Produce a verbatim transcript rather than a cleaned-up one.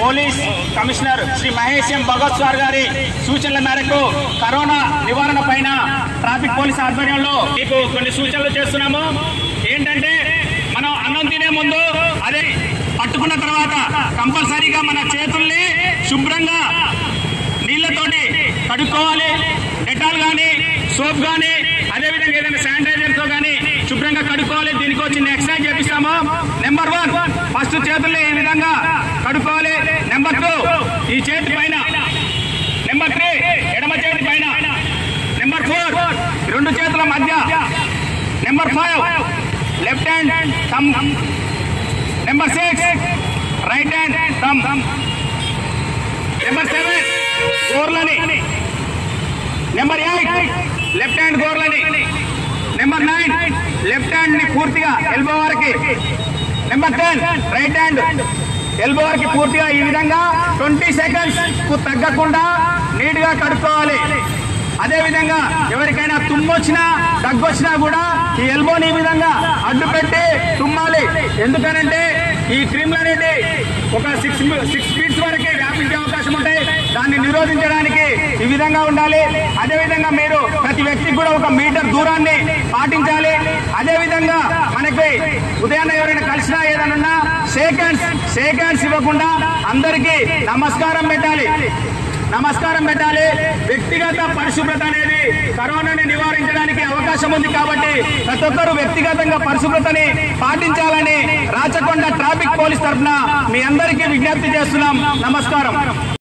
Police commissioner Shri Mahesh M Bhagat sir గారి సూచనల మేరకు కరోనా నివారణ పైన ట్రాఫిక్ పోలీస్ ఆధ్వర్యంలో మీకు కొన్ని సూచనలు చేస్తున్నాము. ఏంటంటే మనం అన్నం తినే ముందు అదే పట్టుకున్న తర్వాత కంపల్సరీగా మన చేతుల్ని శుభ్రంగా నీళ్లతోటి కడుక్కోవాలి. డెటాల్ కానీ సోప్ కానీ అదేవిధంగా ఏదైనా శానిటైజర్తో కానీ శుభ్రంగా కడుక్కోవాలి. దీనికి వచ్చి ఎక్సర్సైజ్ చేపిస్తాము. నెంబర్ వన్ ఫస్ట్ చేతుల్ని ఈ విధంగా కడుక్కోవాలి. నెంబర్ టూ ఈ చేతి పైన, నెంబర్ త్రీ ఎడమ చేతి పైన, నెంబర్ ఫోర్ రెండు చేతుల మధ్య, number five left hand thumb, number six right hand thumb, number seven గోర్లని, నెంబర్ ఎయిట్ లెఫ్ట్ హ్యాండ్ గోర్లని, నెంబర్ నైన్ లెఫ్ట్ హ్యాండ్ ని పూర్తిగా ఎల్బో వరకు, number ten right hand elbow వరకు పూర్తిగా ఈ విధంగా ట్వంటీ సెకండ్స్ కు తగ్గకుండా నీట్ గా కడుక్కోవాలి. అదేవిధంగా ఎవరికైనా తుమ్మొచ్చినా దగ్గొచ్చినా కూడా ఈ ఎల్బోని ఈ విధంగా అడ్డు పెట్టి తుమ్మాలి. ఎందుకనంటే ఈ క్రిములు అనేది ఒక సిక్స్ సిక్స్ ఫీట్స్ వరకే వ్యాపించే అవకాశం ఉంటాయి. దాన్ని నిరోధించడానికి ఈ విధంగా ఉండాలి. అదేవిధంగా మీరు ప్రతి వ్యక్తికి కూడా ఒక మీటర్ దూరాన్ని పాటించాలి. అదేవిధంగా మనకి ఉదయాన్నే ఎవరైనా కలిసినా ఏదన్నా షేక్ హ్యాండ్స్ షేక్ హ్యాండ్స్ ఇవ్వకుండా అందరికీ నమస్కారం పెట్టాలి నమస్కారం పెట్టాలి వ్యక్తిగత పరిశుభ్రత అనేది కరోనాని నివారించడానికి అవకాశం ఉంది కాబట్టి ప్రతి ఒక్కరూ వ్యక్తిగతంగా పరిశుభ్రతని పాటించాలని రాచకొండ ట్రాఫిక్ పోలీస్ తరఫున మీ అందరికీ విజ్ఞప్తి చేస్తున్నాం. నమస్కారం.